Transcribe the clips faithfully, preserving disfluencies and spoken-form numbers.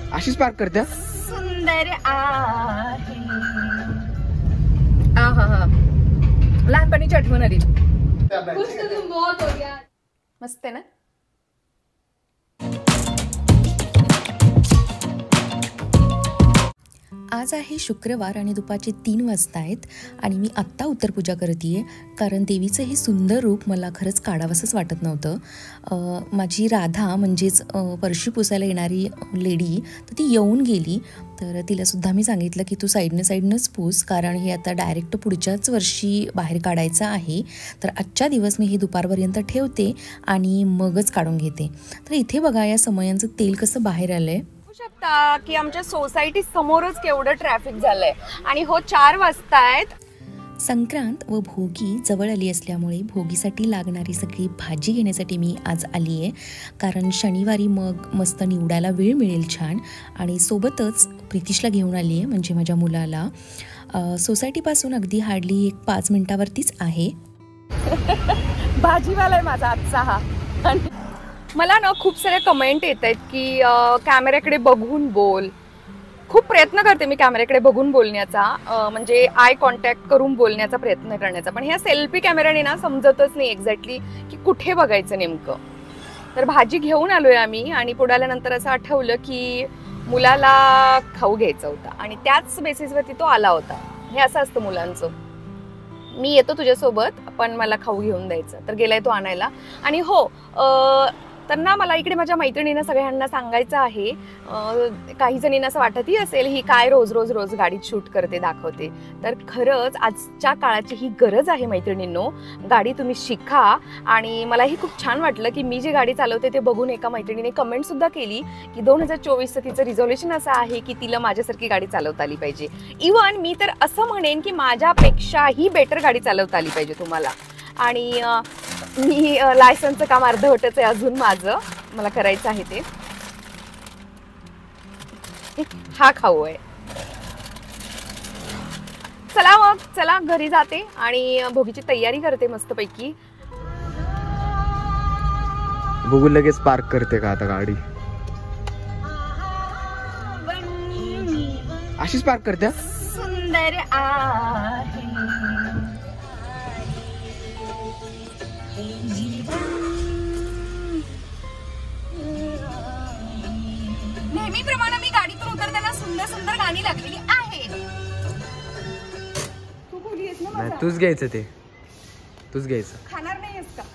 अशीच पार्क करते सुंदर आहे. हा हा हा लहानपणीची आठवण आली. मस्त आहे ना. आज आहे शुक्रवार आणि दुपारचे तीन वाजता आहेत आणि मी आत्ता उत्तरपूजा करते आहे, कारण देवीचं हे सुंदर रूप मला खरंच काढावंसंच वाटत नव्हतं. माझी राधा म्हणजेच फरशी पुसायला येणारी लेडी तर ती येऊन गेली, तर तिलासुद्धा मी सांगितलं की तू साईडनं साईडनंच पूस, कारण हे आता डायरेक्ट पुढच्याच वर्षी बाहेर काढायचं आहे. तर आजच्या दिवस मी हे दुपारपर्यंत ठेवते आणि मगच काढून घेते. तर इथे बघा या समयांचं तेल कसं बाहेर आलं आहे. शकता की आमच्या सोसायटी समोरच केवढं ट्रॅफिक झालंय आणि हो चार वाजता आहेत. संक्रांत व भोगी जवळ आली असल्यामुळे भोगीसाठी लागणारी सगळी भाजी घेण्यासाठी मी आज आली आहे, कारण शनिवारी मग मस्त निवडायला वेळ मिळेल छान. आणि सोबतच प्रितिशला घेऊन आली आहे, म्हणजे माझ्या मुलाला. सोसायटीपासून अगदी हार्डली एक पाच मिनिटावरतीच आहे. भाजीवाला आहे माझा आजचा हा. मला ना खूप सारे कमेंट येत आहेत की कॅमेऱ्याकडे बघून बोल. खूप प्रयत्न करते मी कॅमेऱ्याकडे बघून बोलण्याचा, म्हणजे आय कॉन्टॅक्ट करून बोलण्याचा प्रयत्न करण्याचा, पण ह्या सेल्फी कॅमेऱ्याने ना समजतच नाही एक्झॅक्टली की कुठे बघायचं नेमकं. तर भाजी घेऊन आलोय आम्ही आणि पुढे आल्यानंतर असं आठवलं की मुलाला खाऊ घ्यायचा होता आणि त्याच बेसिसवरती तो आला होता. हे असं असतं मुलांचं, मी येतो तुझ्यासोबत पण मला खाऊ घेऊन द्यायचं. तर गेलाय तो आणायला. आणि हो तर ना मला इकडे माझ्या मैत्रिणींना सगळ्यांना सांगायचं आहे, काही जणींना असं वाटतही असेल ही काय रोज रोज रोज गाडीत शूट करते दाखवते, तर खरंच आजच्या काळाची ही गरज आहे मैत्रिणींनो. गाडी तुम्ही शिका. आणि मलाही खूप छान वाटलं की मी जी गाडी चालवते ते बघून एका मैत्रिणीने कमेंट सुद्धा केली की दोन हजार चोवीसचं तिचं रिझोल्युशन असं आहे की तिला माझ्यासारखी गाडी चालवता आली पाहिजे. इवन मी तर असं म्हणेन की माझ्यापेक्षाही बेटर गाडी चालवता आली पाहिजे तुम्हाला. आणि मी लायसन्सचं काम अर्धवटच आहे अजून माझं, मला करायचं आहे ते. हा खाऊ आहे. चला मग चला घरी जाते आणि भोगीची तयारी करते मस्तपैकी. बघू लगेच पार्क करते का आता गाडी? अशीच पार्क करते सुंदर आहे. नेहमीप्रमाणे मी गाडीतून उतरताना सुंदर सुंदर गाणी लागलेली आहे. तू बोलीस ना नाही, तूच घ्यायचं ते, तूच घ्यायचं. खाणार नाहीस का?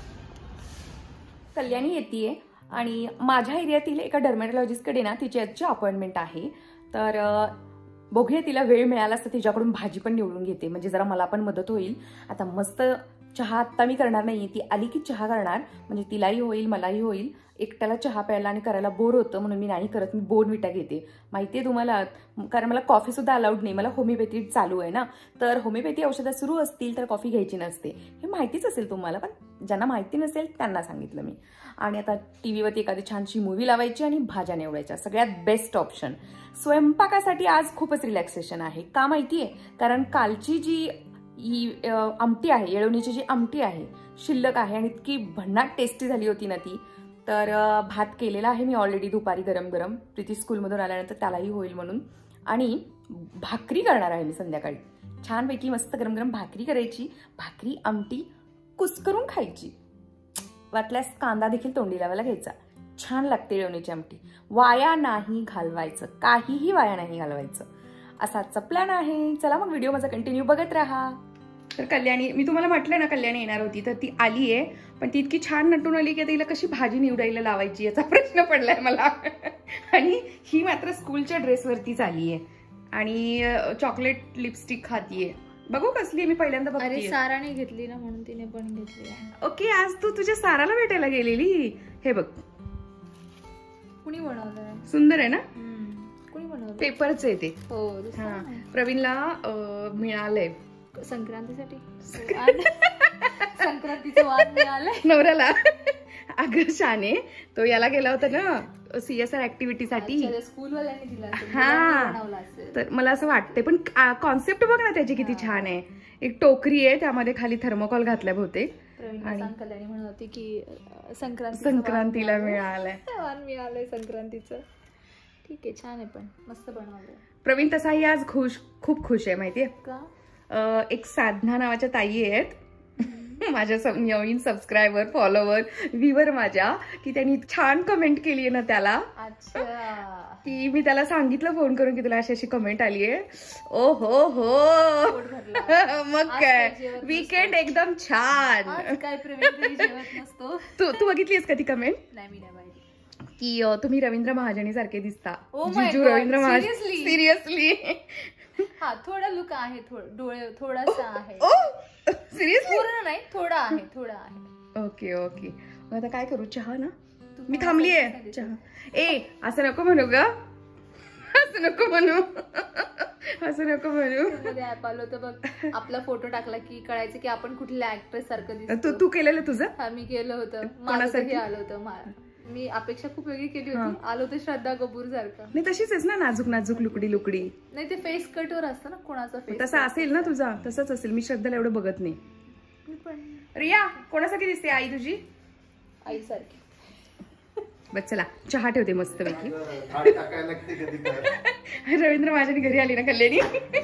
कल्याणी येतेय आणि माझ्या एरियातील एका डर्मॅटॉलॉजिस्टकडे ना तिची आजची अपॉइंटमेंट आहे. तर बघूया तिला वेळ मिळाला तर तिच्याकडून भाजी पण निवडून घेते, म्हणजे जरा मला पण मदत होईल. आता मस्त चहा आत्ता मी करणार नाही, ती आली की चहा करणार, म्हणजे तिलाही होईल मलाही होईल. एकट्याला चहा प्यायला आणि करायला बोर होतं म्हणून मी नाही करत, मी बोर्नव्हिटा घेते. माहिती आहे तुम्हाला, कारण मला कॉफीसुद्धा अलाउड नाही, मला होमिओपॅथी चालू आहे ना. तर होमिओपॅथी औषधं सुरू असतील तर कॉफी घ्यायची नसते, हे माहितीच असेल तुम्हाला, पण ज्यांना माहिती नसेल त्यांना सांगितलं मी. आणि आता टी व्हीवरती एखादी छानशी मूवी लावायची आणि भाज्या निवडायच्या, सगळ्यात बेस्ट ऑप्शन. स्वयंपाकासाठी आज खूपच रिलॅक्सेशन आहे. का माहिती आहे? कारण कालची जी ही आमटी आहे, येळवणीची जी आमटी आहे शिल्लक आहे आणि इतकी भन्नाट टेस्टी झाली होती ना ती. तर भात केलेला आहे मी ऑलरेडी दुपारी गरम गरम, प्रीती स्कूलमधून आल्यानंतर त्यालाही होईल म्हणून. आणि भाकरी करणार आहे मी संध्याकाळी, छानपैकी मस्त गरम गरम भाकरी करायची, भाकरी आमटी कुस्करून खायची, वाटल्यास कांदा देखील तोंडी लावायला घ्यायचा. छान लागते येळवणीची आमटी. वाया नाही घालवायचं, काहीही वाया नाही घालवायचं, असा आजचा प्लॅन आहे. चला मग व्हिडिओ माझा कंटिन्यू बघत राहा. तर कल्याणी, मी तुम्हाला म्हटलं ना कल्याणी येणार होती, तर ती आली आहे, पण ती इतकी छान नटून आली की तिला कशी भाजी निवडायला लावायची याचा प्रश्न पडलाय मला. आणि ही मात्र स्कूलच्या ड्रेसवरतीच आली आहे आणि चॉकलेट लिपस्टिक खातीये. बघू कसली, मी पहिल्यांदा बघते. अरे साराने घेतली ना म्हणून तिने पण घेतली. ओके, आज तू तुझ्या साराला भेटायला गेलेली. हे बघ कुणी बनवलंय, सुंदर आहे ना. कुणी बनवलं? पेपरच आहे ते. हो, प्रवीणला मिळालंय संक्रांतीसाठी. संक्रांतीचं वाण मिळालंय नवऱ्याला. अगं शाने, तो याला गेला होता ना सीएसआर ऍक्टिव्हिटीसाठी, स्कूलवाल्यांनी दिला. हा, तर मला असं वाटतंय, पण कॉन्सेप्ट बघ ना त्याची किती छान आहे. एक टोकरी आहे, त्यामध्ये खाली थर्मोकॉल घातलाय बहुतेक. आणि कल्याणी म्हणत होती की संक्रांती संक्रांतीला मिळालंय वाण मिळालंय संक्रांतीचं. ठीक आहे, छान आहे, पण मस्त बनवलंय. प्रवीण तसाही आज खुश खूप खुश आहे माहितीये. का? अं, एक साधना नावाच्या ताई आहेत माझ्या सब- नवीन सबस्क्रायबर फॉलोवर व्ह्यूवर माझ्या, की त्यांनी छान कमेंट केली आहे ना त्याला, अच्छा. की मी त्याला सांगितलं फोन करून की तुला अशी अशी कमेंट आली आहे. ओ हो हो पोट भरलं. मग आज काय काय जेवत वीकेंड एकदम छान. आज काय प्रवीण घरी जेवत नसतो. तू तू बघितलीस का ती कमेंट नाही, मी नाही पाहिजे. की अं, तुम्ही रवींद्र महाजनी सारखे दिसता. Oh my जिजू God, Ravindra Mahajan seriously? Seriously. हा, थोडा लुक आहे, थोडं डोळे थोडासा आहे. Oh seriously. पूर्ण नाही, थोडा आहे, थोडा आहे. Okay okay. मग आता काय करू, चहा ना? तू मी मला थांबलीये सांगितलं. चहा. ए असं नको म्हणू ग, असं नको म्हणू, असं नको म्हणू. मध्ये ऍप आलो तर बघ, आपला फोटो टाकला की कळायचं की आपण कुठल्या ऍक्ट्रेस सारखं तू दिसतो. तू केलेलं तुझं? हा, मी केलं होतं. कोणासाठी? माझं आलं होतं. मा- मी अपेक्षा खूप वेगळी केली होती, आलो होतं श्रद्धा कपूर सारखं. नाही तशीच आहेस ना, नाजूक नाजूक लुकडी लुकडी. नाही, ते फेस कटवर असतं ना, कोणाचा फेस. तसा असेल ना तुझा, तसंच असेल. मी श्रद्धाला एवढं बघत नाही. मी पण रिया कोणासाठी दिसते आई तुझी? आई सारखी. बस चला चहा ठेवते मस्त पैकी. झाड टाकायला लागते कधी काय. रवींद्र माझ्या घरी आली ना कल्याणी.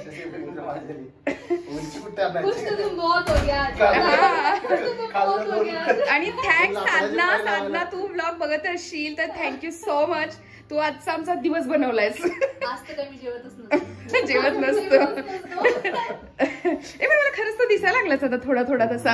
उंची कुठे आणायची? कुछ तो तुम बहुत हो गया आज. खाल्लं- कुछ तो तुम बहुत हो गया आज. आणि थँक्स साधना. साधना तू ब्लॉग बघत असशील तर थँक्यू सो मच. तू आजचा आमचा दिवस बनवलायस. आज तर काही मी जेवतच नसतो. जेवत नसतो. ए पण मला खरंच तो दिसायला लागलाच आता थोडा थोडा तसा.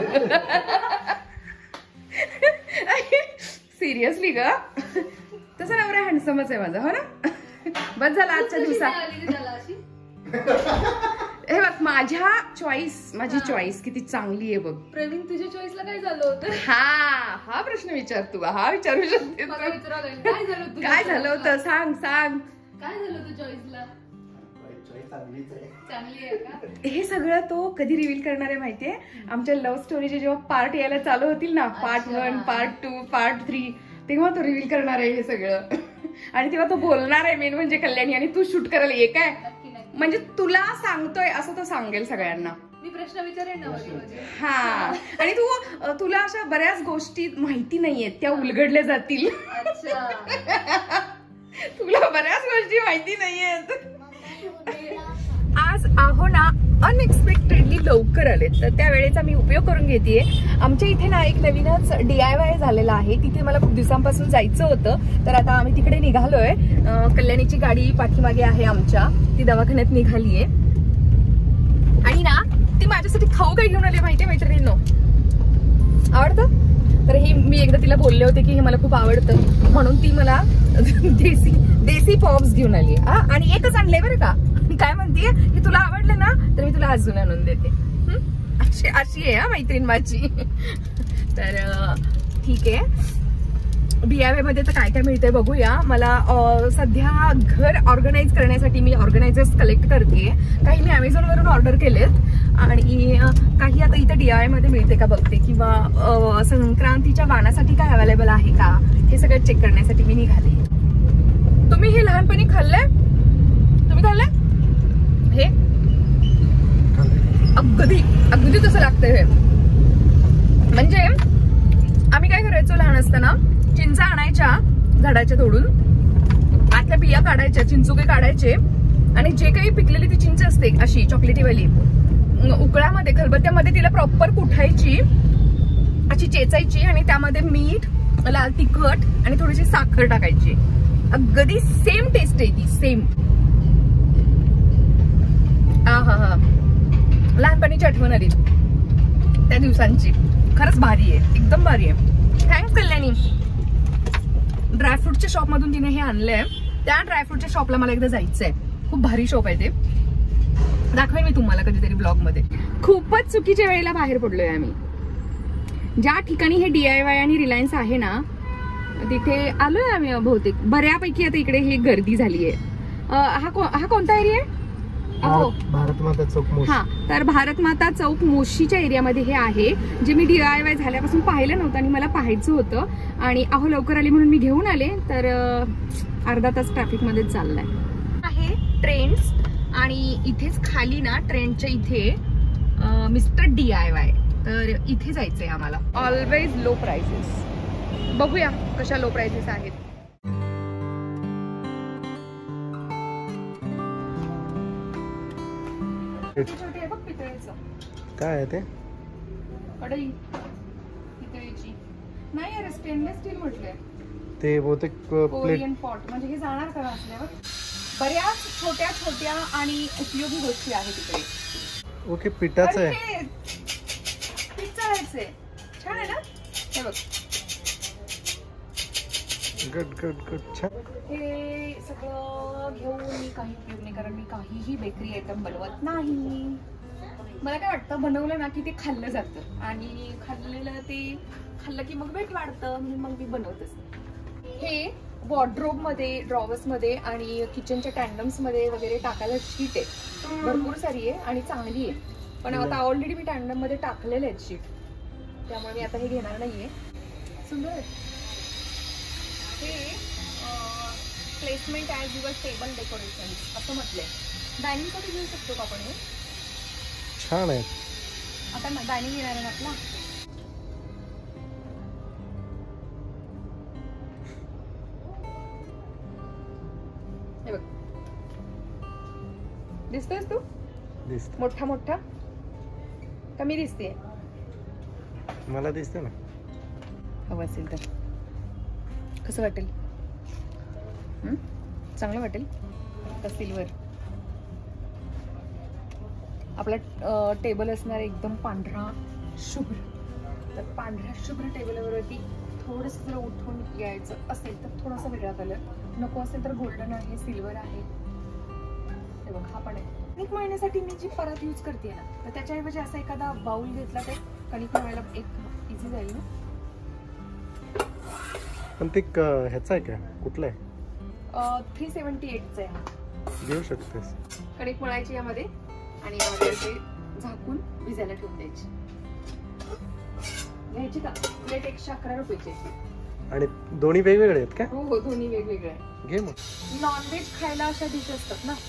सिरियसली ग, तसा नवरा हँडसमच आहे माझा, हो ना? बस झाला आजच्या दिवसात. आली ती त्याला अशी. हे बघ माझ्या चॉईस, माझी चॉईस किती चांगली आहे बघ. प्रवीण, तुझ्या चॉईसला काय झालं होतं? हा हा प्रश्न विचार तू, हा विचारू शकते मला तू. विचारावं लागेल, काय झालं तुझ्या काय झालं choice ला? होतं सांग सांग. काय झालं होतं चॉईसला? चांगलीच आहे. चांगली आहे का? हे सगळं तो कधी रिव्हील करणार आहे माहितीये? आमच्या लव्ह स्टोरीचे जेव्हा पार्ट यायला चालू होतील ना, पार्ट अच्छा. One part two part three, तेव्हा तो रिव्हील करणार आहे हे सगळं. आणि तेव्हा तो बोलणार आहे मेन म्हणजे कल्याणी, आणि तू शूट करायला ये काय, नक्की नक्की. म्हणजे तुला सांगतोय असं तो सांगेल सगळ्यांना. मी प्रश्न विचारेन ना मध्ये मध्ये. हा. आणि तू अ, तुला अशा बऱ्याच गोष्टी माहिती नाहीयेत, त्या उलगडल्या जातील. अच्छा. तुला बऱ्याच गोष्टी माहिती नाहीयेत. आज आहो ना अनएक्सपेक्टेडली लवकर आले, तर त्या वेळेचा मी उपयोग करून घेतेय. आमच्या इथे ना एक नवीनच डी आय वाय झालेला आहे, तिथे मला खूप दिवसांपासून जायचं होतं. तर आता आम्ही तिकडे निघालोय. अं, कल्याणीची गाडी पाठीमागे आहे आमच्या, ती दवाखान्यात निघालीये. आणि ना ती माझ्यासाठी खाऊ काय घेऊन आली माहितीये मैत्रिणींनो? आवडतं? तर हे मी एकदा तिला बोलले होते की हे मला खूप आवडतं, म्हणून ती मला देसी देसी पॉप्स घेऊन आली. हा, आणि एकच आणलंय बरं का. काय म्हणतीये, हे तुला आवडलं ना तर मी तुला अजून आणून देते. अशी अशी आहे हा मैत्रीण माझी. तर ठीक आहे. डी आय वाय मध्ये तर काय काय मिळतंय बघूया. मला अं, सध्या घर ऑर्गनाईज करण्यासाठी मी ऑर्गनायझर्स कलेक्ट करते. काही मी अमेझॉन वरून ऑर्डर केलेत, आणि अं, काही आता इथे डी आय वाय मध्ये मिळते का बघते, किंवा अं, संक्रांतीच्या वाणासाठी काय अवेलेबल आहे का, हे सगळं चेक करण्यासाठी मी निघाले. तुम्ही हे लहानपणी खाल्लंय? तुम्ही खाल्लंय हे? अगदी अगदी तसं लागतंय हे. म्हणजे आम्ही काय करायचो लहान असताना, चिंचा आणायच्या झाडाच्या तोडून, आतल्या बिया काढायच्या, चिंचुके काढायचे, आणि जे काही पिकलेली ती चिंच असते अशी चॉकलेटीवाली, उकळामध्ये खलबत्त्यामध्ये तिला प्रॉपर कुठायची, अशी चेचायची, आणि त्यामध्ये मीठ, लाल तिखट आणि थोडीशी साखर टाकायची. अगदी सेम टेस्ट आहे ती, सेम. हा हा हा लहानपणीची आठवण आली त्या दिवसांची. खरंच भारी आहे, एकदम भारी आहे. थँक्स कल्याणी. ड्रायफ्रूटच्या शॉप मधून तिने हे आणलंय. त्या ड्रायफ्रूटच्या शॉपला मला एकदा जायचंय. खूप भारी शॉप आहे ते, दाखवेन मी तुम्हाला कधीतरी ब्लॉग मध्ये. खूपच चुकीच्या वेळेला बाहेर पडलोय आम्ही. ज्या ठिकाणी हे डी आय वाय आणि रिलायन्स आहे ना, तिथे आलोय आम्ही बहुतेक. बऱ्यापैकी आता इकडे हे गर्दी झाली आहे. हा को, हा कोणता एरिया आहे? भारत माता चौक. हा, तर भारत माता चौक मोशीच्या एरियामध्ये हे आहे, जे मी डी आय वाय झाल्यापासून पाहिलं नव्हतं आणि मला पाहायचं होतं. आणि अहो लवकर आली म्हणून मी घेऊन आले. तर अर्धा तास ट्रॅफिक मध्ये चाललाय आहे. ट्रेंड्स, आणि इथेच खाली ना ट्रेंडच्या इथे मिस्टर डी आय वाय, तर इथे जायचंय आम्हाला. Always low prices. बघूया कशा लो प्राइसेस आहेत. किती छोटे आहे बघ पितळेचं. काय आहे ते? कढई पितळेची नाही अरे, स्टेनलेस स्टील म्हटलंय. ते बहुतेक प्लेट. कोरियन पॉट म्हणजे हे जाणार का असल्यावर. बऱ्याच छोट्या छोट्या आणि उपयोगी गोष्टी आहेत तिकडे. ओके, पिठाचं आहे. अरे, पितळेचे छान आहे ना. हे बघ, गुड गुड गुड, छान. हे सगळं घेऊन मी काही उपयोग नाही, कारण मी काहीही बेकरी आयटम बनवत नाही. मला काय वाटतं, बनवलं ना की ते खाल्लं जातं आणि खाल्लेलं ते खाल्लं की मग वेट वाढतं, म्हणून मग मी बनवतच नाही. हे वॉर्डरोब मध्ये, ड्रॉवर्स मध्ये आणि किचनच्या टँडम्स मध्ये वगैरे टाकायला शीट आहे, भरपूर सारी आहे आणि चांगली आहे. पण आता ऑलरेडी मी टँडम मध्ये टाकलेले आहेत शीट, त्यामुळे मी आता हे घेणार नाहीये. सुंदर आहे हे. Placement as your table decoration असं म्हटलंय. डायनिंग साठी घेऊ शकतो का आपण हे? छान आहे. आता डायनिंग येणार आहे ना आपला. हे बघ, दिसतोयस तू? दिसत. मोठा मोठा कमी दिसते. मला दिसते ना. हवं असेल तर कसं वाटेल? हं? चांगलं वाटेल का सिल्वर? आपला टेबल असणार एकदम पांढरा शुभ्र. तर पांढऱ्या शुभ्र टेबलवरती थोडंसं जर उठून यायचं असेल तर थोडासा वेगळा कलर, नको असेल तर गोल्डन आहे, सिल्वर आहे. हे बघ, हा पण आहे. एक महिन्यासाठी मी जी परत यूज करते ना, तर त्याच्याऐवजी असा एखादा बाउल घेतला तर कणिक मळायला एक इझी जाईल ना. पण ते ह्याचं आहे का? कुठलं आहे? थ्री सेवन्टी एटचं आहे हा. घेऊ शकतेस. कणिक मळायची यामध्ये आणि यामध्ये असे झाकून भिजायला ठेवून द्यायची. घ्यायची का? प्लेट एकशे अकरा रुपयाची. आणि दोन्ही वेगवेगळे आहेत का? हो हो, दोन्ही वेगवेगळे आहे. घे मग. नॉनव्हेज खायला अशा डिश असतात ना,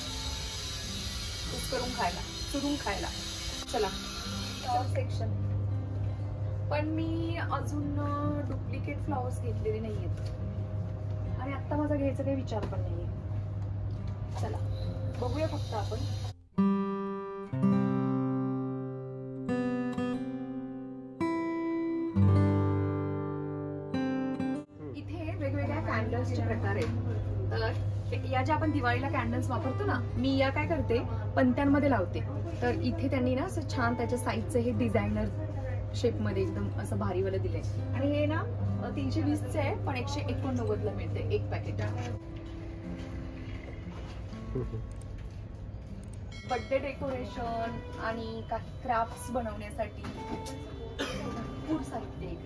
करून खायला, चुरून खायला. चला सेक्शन. पण मी अजून डुप्लिकेट फ्लॉवर्स घेतलेले नाहीयेत आणि आता माझा घ्यायचा काही विचार पण नाहीये. चला बघूया फक्त आपण. इथे वेगवेगळ्या कॅन्डल्सचे प्रकार आहेत. तर या ज्या आपण दिवाळीला कॅन्डल्स वापरतो ना, मी या काय करते, पणत्यांमध्ये लावते. तर इथे त्यांनी ना असं छान त्याच्या साईजचं हे डिझायनर शेप मध्ये एकदम असं भारीवालं दिलंय. आणि हे ना तीनशे वीसचे आहे, पण एकशे एकोणनव्वदला मिळते एक पॅकेट. बर्थडे डेकोरेशन आणि काही क्राफ्ट्स बनवण्यासाठी भरपूर साहित्य आहे.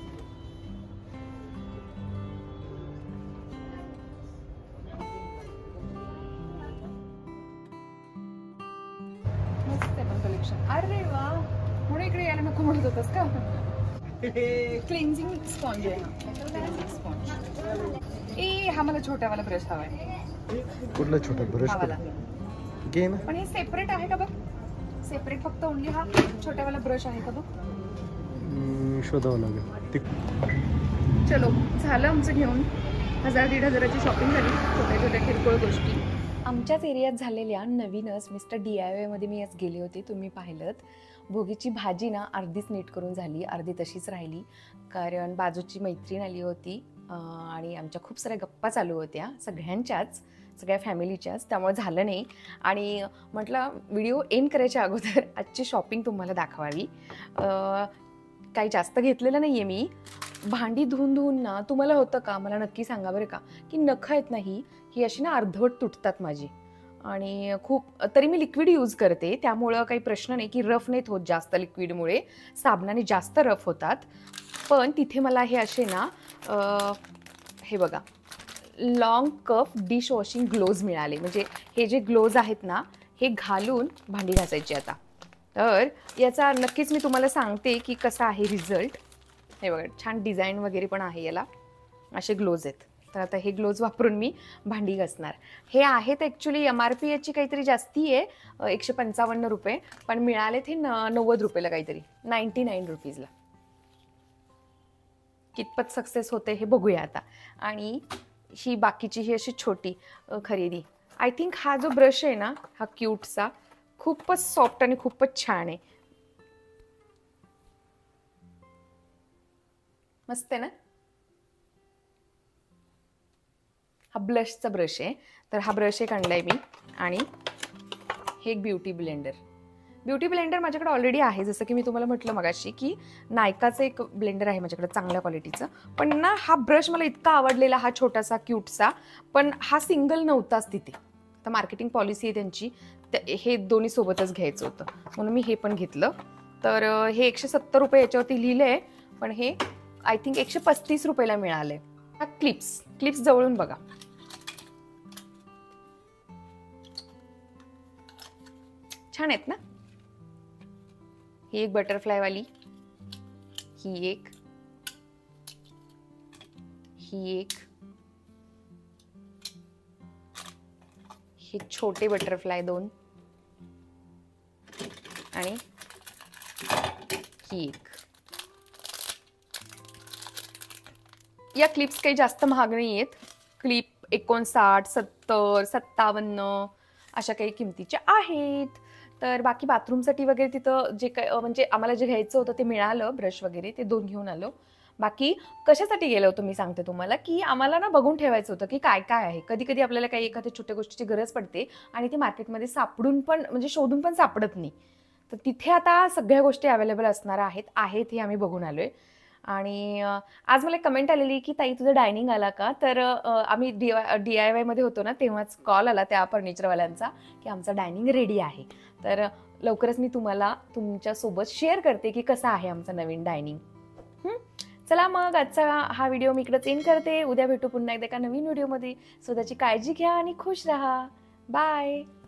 मस्त आहे पण कलेक्शन. अरे वा, म्हणून इकडे यायला नको म्हणत होतास का? क्लिन्झिंग स्पॉन्ज आहे हा. Cleansing sponge. ए हा मला छोटावाला ब्रश हवाय. कुठला छोटा ब्रश? हवाला घे ना. पण हे सेपरेट आहे का बघ? सेपरेट फक्त ओनली हा छोटावाला ब्रश आहे का बघ? शोधावं लागेल. चलो, झालं आमचं घेऊन. हजार दीड हजाराची शॉपिंग झाली, छोट्या छोट्या किरकोळ गोष्टी. आमच्याच एरियात झालेल्या नवीनच मिस्टर डी आय वायमध्ये मी आज गेले होते, तुम्ही पाहिलंत. भोगीची भाजी ना अर्धीच नीट करून झाली, अर्धी तशीच राहिली, कारण बाजूची मैत्रीण आली होती आणि आमच्या खूप साऱ्या गप्पा चालू होत्या, सगळ्यांच्याच, सगळ्या फॅमिलीच्याच, त्यामुळे झालं नाही. आणि म्हटलं व्हिडिओ एंड करायच्या अगोदर आजची शॉपिंग तुम्हाला दाखवावी. काही जास्त घेतलेलं नाही आहे मी. भांडी धुवून धुवून ना, तुम्हाला होतं का, मला नक्की सांगा बरं का, की नखं आहेत नाही ही अशी ना अर्धवट तुटतात माझी. आणि खूप तरी मी लिक्विड यूज करते, त्यामुळं काही प्रश्न नाही की रफ नाहीत होत जास्त लिक्विडमुळे, साबणाने जास्त रफ होतात. पण तिथे मला हे असे ना हे बघा long cuff dish washing gloves मिळाले. म्हणजे हे जे ग्लोव्ज आहेत ना, हे घालून भांडी घासायची आता. तर याचा नक्कीच मी तुम्हाला सांगते की कसा आहे रिझल्ट. हे बघा, छान डिझाईन वगैरे पण आहे याला, असे ग्लोव्ज आहेत. तर आता हे ग्लोव्ज वापरून मी भांडी घासणार. हे आहेत ॲक्च्युली एम आर पी याची काहीतरी जास्ती आहे, एकशे पंचावन्न रुपये, पण मिळालेत हे न नव्वद रुपयाला काहीतरी, नाईन्टी नाईन रुपीजला. कितपत सक्सेस होते हे बघूया आता. आणि ही बाकीची ही अशी छोटी खरेदी. आय थिंक हा जो ब्रश आहे ना, हा क्यूटचा, खूपच सॉफ्ट आणि खूपच छान आहे. मस्त आहे ना. हा ब्लशचा ब्रश आहे. तर हा ब्रश एक आणलाय मी आणि हे एक ब्युटी ब्लेंडर. ब्युटी ब्लेंडर माझ्याकडे ऑलरेडी आहे, जसं की मी तुम्हाला म्हटलं मगाशी की नायकाचं एक ब्लेंडर आहे माझ्याकडे चांगल्या क्वालिटीचं. पण ना हा ब्रश मला इतका आवडलेला, हा छोटासा क्यूटसा, पण हा सिंगल नव्हताच तिथे. तर मार्केटिंग पॉलिसी आहे त्यांची, हे दोन्ही सोबतच घ्यायचं होतं म्हणून मी हे पण घेतलं. तर हे एकशे सत्तर रुपये याच्यावरती लिहिलं आहे, पण हे आय थिंक एकशे पस्तीस रुपयाला मिळाले. हा क्लिप्स क्लिप्स जवळून बघा. छान आहेत ना. ही एक बटरफ्लाय वाली, ही एक, ही एक, हे छोटे बटरफ्लाय दोन आणि ही एक. या क्लिप्स काही जास्त महाग नाही आहेत. क्लिप एकोणसाठ, सत्तर, सत्तावन्न अशा काही किमतीच्या आहेत. तर बाकी बाथरूमसाठी वगैरे तिथं जे काय म्हणजे आम्हाला जे घ्यायचं होतं ते मिळालं. ब्रश वगैरे ते दोन घेऊन आलो. बाकी कशासाठी गेलो होतो मी सांगते तुम्हाला, की आम्हाला ना बघून ठेवायचं होतं की काय काय आहे. कधी कधी आपल्याला काही एखाद्या छोट्या गोष्टीची गरज पडते आणि ती मार्केटमध्ये सापडून पण म्हणजे शोधून पण सापडत नाही. तर तिथे आता सगळ्या गोष्टी अवेलेबल असणार आहेत आहेत हे आम्ही बघून आलोय. आणि आज मला एक कमेंट आलेली की ताई तुझं डायनिंग आला का. तर आम्ही डी वाय डी आय वायमध्ये होतो ना तेव्हाच कॉल आला त्या फर्निचरवाल्यांचा की आमचा डायनिंग रेडी आहे. तर लवकरच मी तुम्हाला तुमच्यासोबत शेअर करते की कसं आहे आमचं नवीन डायनिंग. चला मग आजचा हा व्हिडिओ मी इकडे एंड करते. उद्या भेटू पुन्हा एकदा एका नवीन व्हिडिओमध्ये. स्वतःची काळजी घ्या आणि खुश राहा. बाय.